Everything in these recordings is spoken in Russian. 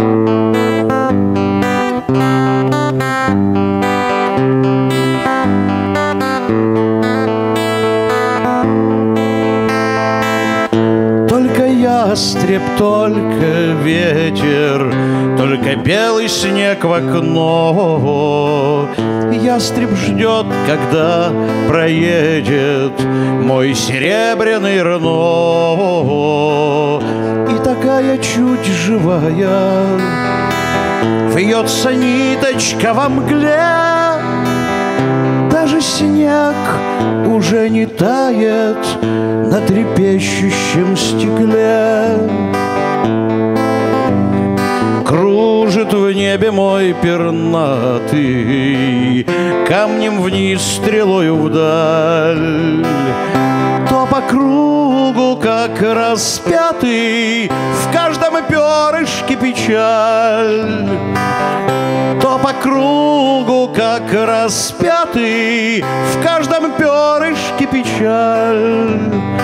Ястреб, только ветер, только белый снег в окно. Ястреб ждет, когда проедет мой серебряный Рено. И такая чуть живая вьется ниточка во мгле. Даже снег уже не тает на трепещущем стекле. Кружит в небе мой пернатый, камнем вниз, стрелою вдаль. То по кругу, как распятый, в каждом перышке печаль. То по кругу, как распятый, в каждом перышке печаль.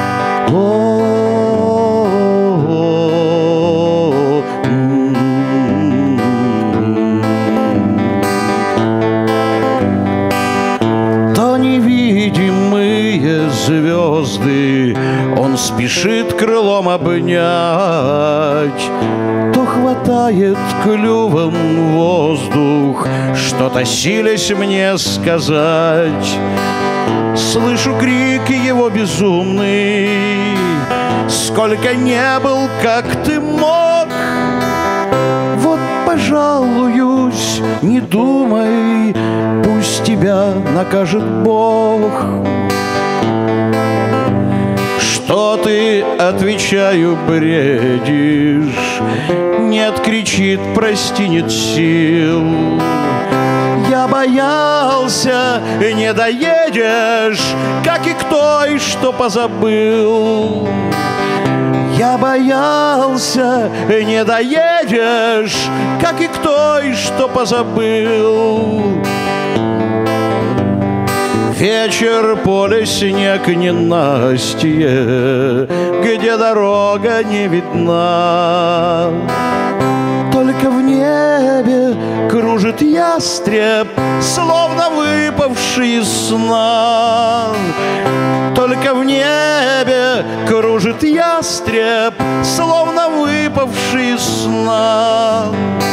То невидимые звезды он спешит крылом обнять, то хватает клювом воздух, что-то силясь мне сказать. Слышу крик его безумный: сколько не был, как ты мог. Вот пожалуюсь, не думай, пусть тебя накажет Бог. Что ты, отвечаю, бредишь? Нет, кричит, прости, нет сил. Я боялся, не доедешь, как и кто, и что позабыл. Я боялся, не доедешь, как и кто, и что позабыл. Вечер, поле, снег, ненастье, где дорога не видна. Только в небе кружит ястреб, словно выпавший из сна. Только в небе кружит ястреб, словно выпавший из сна.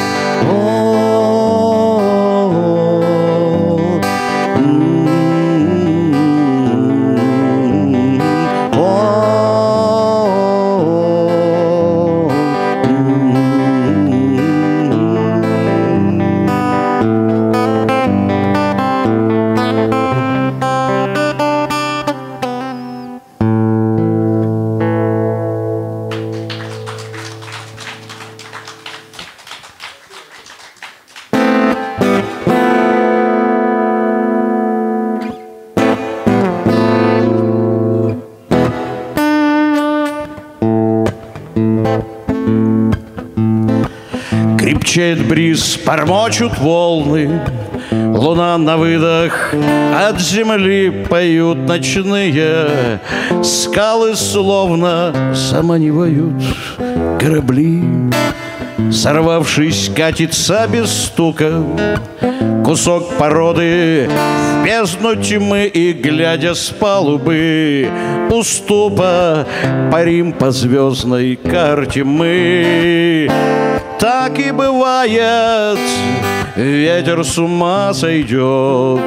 Крепчает бриз, бормочут волны, луна на выдох, от земли поют ночные скалы, словно заманивают корабли. Сорвавшись, катится без стука кусок породы в бездну тьмы, и, глядя с палубы уступа, парим по звездной карте мы. Так и бывает, ветер с ума сойдет,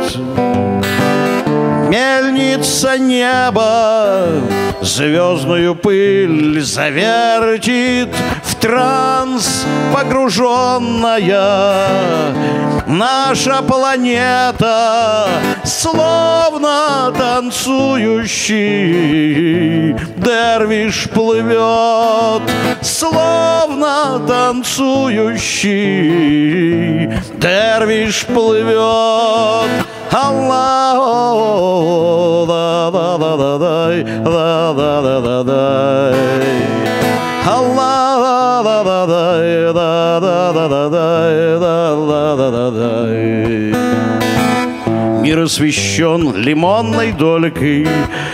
мельница неба звездную пыль завертит, в транс погруженная наша планета, словно танцующий дервиш плывет, словно танцующий дервиш плывет. Аллаху да-да-да-да-дай, да-да-да-да-дай, Аллах-да-да-дай, да-да-да-да-дай, да-да-да-дай. Мир освещен лимонной долькой,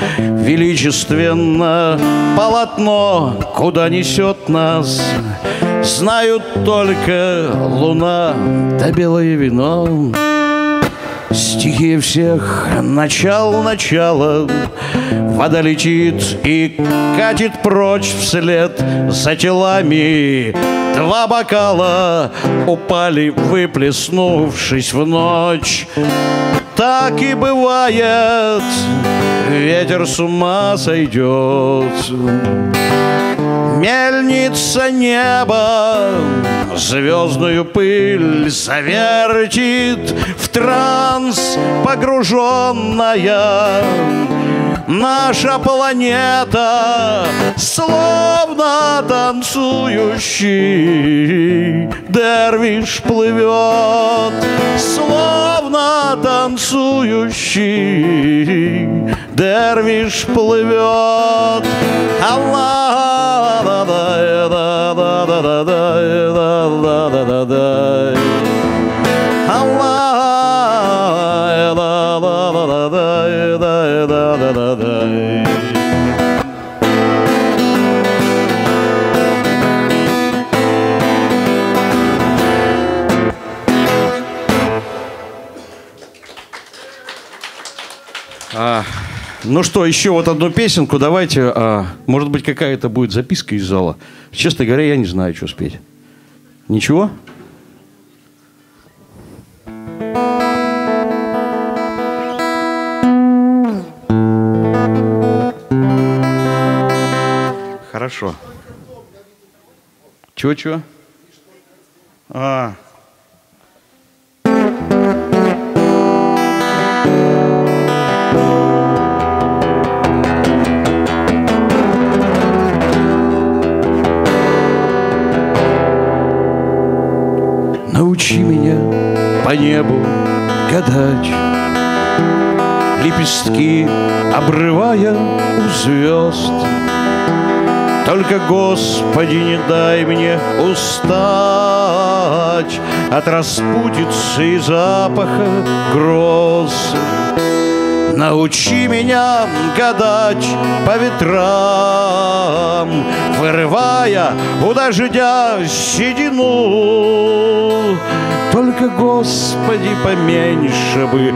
величественно полотно, куда несет нас знают только луна да белое вино. Стихия всех начало, вода летит и катит прочь вслед за телами. Два бокала упали, выплеснувшись в ночь. Так и бывает, ветер с ума сойдет. Мельница неба звездную пыль завертит, в транс погруженная. Наша планета словно танцующий дервиш плывет, словно танцующий дервиш плывет. Ну что, еще вот одну песенку давайте. Может быть, какая-то будет записка из зала. Честно говоря, я не знаю, что спеть. Ничего? Хорошо. Чего? Научи меня по небу гадать, лепестки обрывая у звезд. Только, Господи, не дай мне устать от распутицы и запаха гроз. Научи меня гадать по ветрам, вырывая у дождя седину. Только, Господи, поменьше бы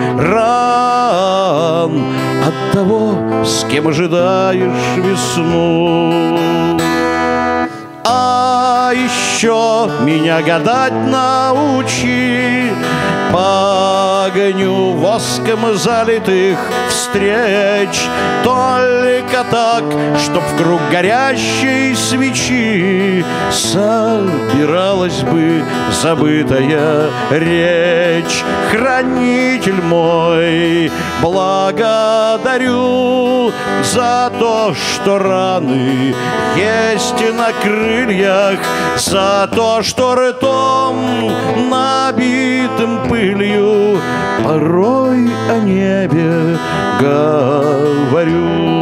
ран от того, с кем ожидаешь весну. А еще меня гадать научи по огню воском залитых встреч. Только так, чтоб в круг горящей свечи собиралась бы забытая речь. Хранитель мой, благодарю за то, что раны есть на крыльях, за то, что ртом набитым пылью порой о небе говорю.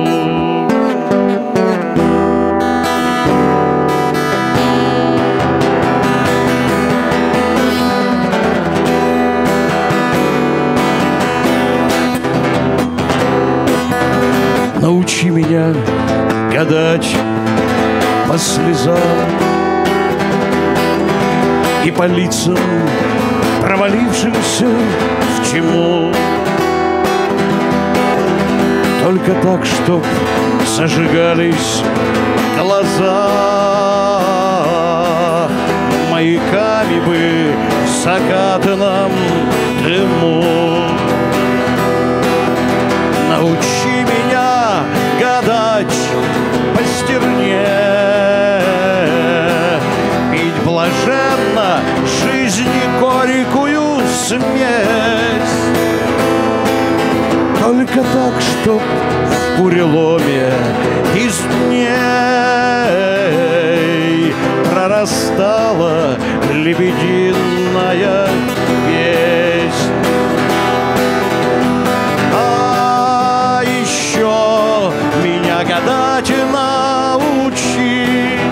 Научи меня гадать по слезам и по лицам, провалившимся в тьму. Только так, чтоб зажигались глаза маяками бы в закатном дыму. Научи меня гадать по стерне, пить блаженно жизни горькую смесь. Только так, чтоб в буреломе из дней прорастала лебединая песнь. А еще меня гадать научи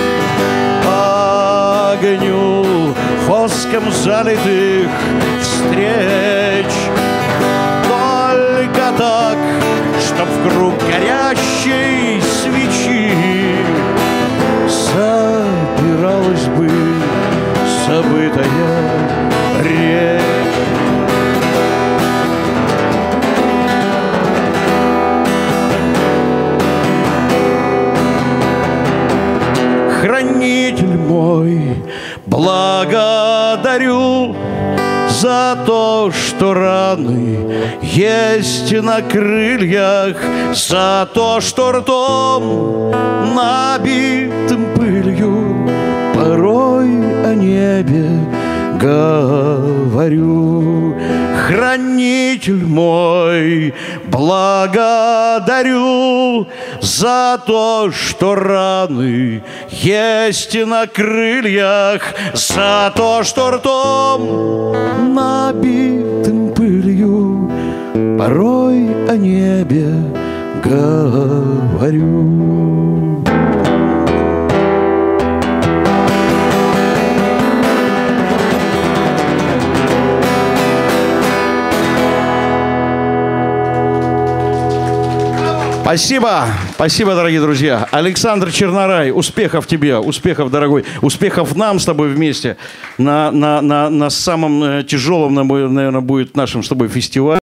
по огню воском залитых встреч. Только так, чтоб в круг горящей свечи собиралась бы забытая речь. Хранитель мой, благодарю за то, что раны есть на крыльях, за то, что ртом набитым пылью порой о небе говорю. Хранитель мой, благодарю за то, что раны есть на крыльях, за то, что ртом набитым пылью порой о небе говорю. Спасибо, спасибо, дорогие друзья. Александр Чернорай, успехов тебе, успехов, дорогой, успехов нам с тобой вместе на самом тяжелом, наверное, будет нашем с тобой фестивале.